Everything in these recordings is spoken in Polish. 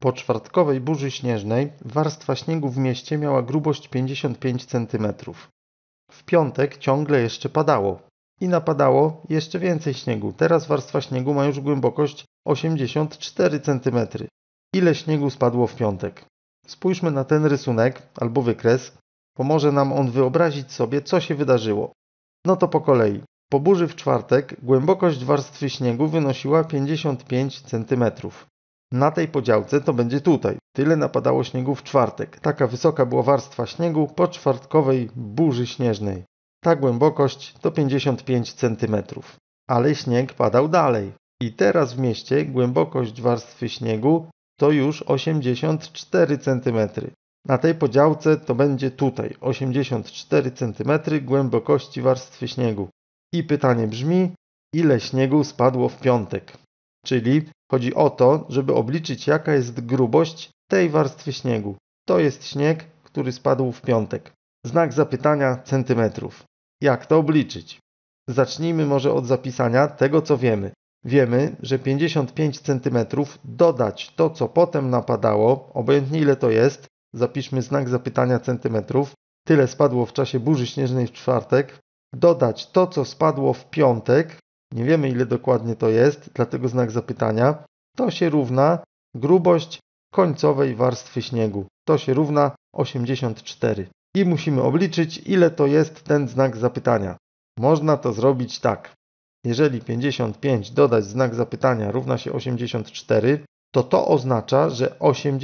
Po czwartkowej burzy śnieżnej warstwa śniegu w mieście miała grubość 55 cm. W piątek ciągle jeszcze padało i napadało jeszcze więcej śniegu. Teraz warstwa śniegu ma już głębokość 84 cm. Ile śniegu spadło w piątek? Spójrzmy na ten rysunek albo wykres. Pomoże nam on wyobrazić sobie, co się wydarzyło. No to po kolei. Po burzy w czwartek głębokość warstwy śniegu wynosiła 55 cm. Na tej podziałce to będzie tutaj. Tyle napadało śniegu w czwartek. Taka wysoka była warstwa śniegu po czwartkowej burzy śnieżnej. Ta głębokość to 55 cm. Ale śnieg padał dalej. I teraz w mieście głębokość warstwy śniegu to już 84 cm. Na tej podziałce to będzie tutaj 84 cm głębokości warstwy śniegu. I pytanie brzmi, ile śniegu spadło w piątek? Czyli chodzi o to, żeby obliczyć, jaka jest grubość tej warstwy śniegu. To jest śnieg, który spadł w piątek. Znak zapytania centymetrów. Jak to obliczyć? Zacznijmy może od zapisania tego, co wiemy. Wiemy, że 55 cm dodać to, co potem napadało, obojętnie ile to jest, zapiszmy znak zapytania centymetrów, tyle spadło w czasie burzy śnieżnej w czwartek, dodać to, co spadło w piątek, nie wiemy ile dokładnie to jest, dlatego znak zapytania, to się równa grubość końcowej warstwy śniegu. To się równa 84. I musimy obliczyć, ile to jest ten znak zapytania. Można to zrobić tak. Jeżeli 55 dodać znak zapytania równa się 84, to oznacza, że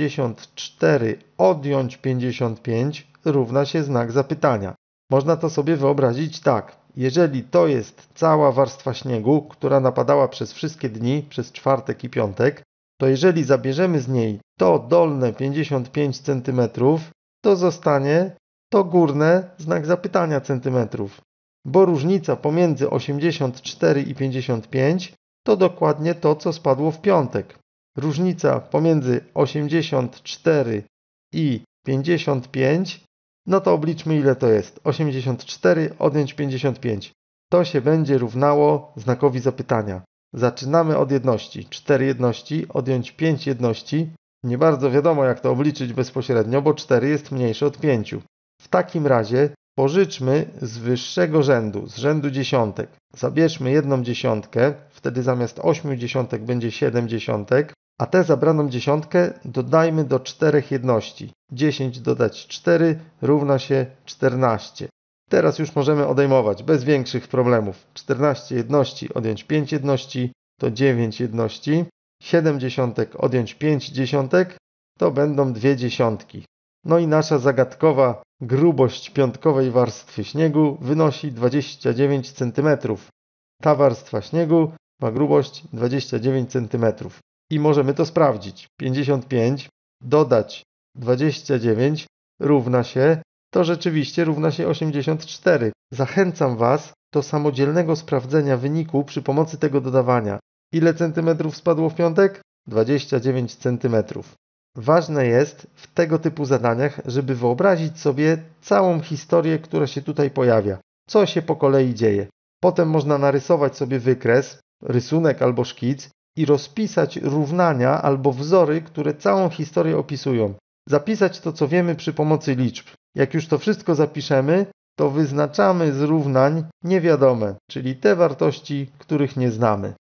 84 odjąć 55 równa się znak zapytania. Można to sobie wyobrazić tak. Jeżeli to jest cała warstwa śniegu, która napadała przez wszystkie dni, przez czwartek i piątek, to jeżeli zabierzemy z niej to dolne 55 cm, to zostanie to górne znak zapytania centymetrów. Bo różnica pomiędzy 84 i 55 to dokładnie to, co spadło w piątek. Różnica pomiędzy 84 i 55, no to obliczmy ile to jest. 84 odjąć 55. To się będzie równało znakowi zapytania. Zaczynamy od jedności. 4 jedności odjąć 5 jedności. Nie bardzo wiadomo jak to obliczyć bezpośrednio, bo 4 jest mniejsze od 5. W takim razie pożyczmy z wyższego rzędu, z rzędu dziesiątek. Zabierzmy jedną dziesiątkę, wtedy zamiast 8 dziesiątek będzie 7 dziesiątek, a tę zabraną dziesiątkę dodajmy do 4 jedności. 10 dodać 4 równa się 14. Teraz już możemy odejmować bez większych problemów. 14 jedności odjąć 5 jedności to 9 jedności. 7 dziesiątek odjąć 5 dziesiątek to będą 2 dziesiątki. No i nasza zagadkowa grubość piątkowej warstwy śniegu wynosi 29 cm. Ta warstwa śniegu ma grubość 29 cm. I możemy to sprawdzić. 55 dodać 29 równa się, to rzeczywiście równa się 84. Zachęcam Was do samodzielnego sprawdzenia wyniku przy pomocy tego dodawania. Ile centymetrów spadło w piątek? 29 centymetrów. Ważne jest w tego typu zadaniach, żeby wyobrazić sobie całą historię, która się tutaj pojawia. Co się po kolei dzieje. Potem można narysować sobie wykres, rysunek albo szkic i rozpisać równania albo wzory, które całą historię opisują. Zapisać to, co wiemy przy pomocy liczb. Jak już to wszystko zapiszemy, to wyznaczamy z równań niewiadome, czyli te wartości, których nie znamy.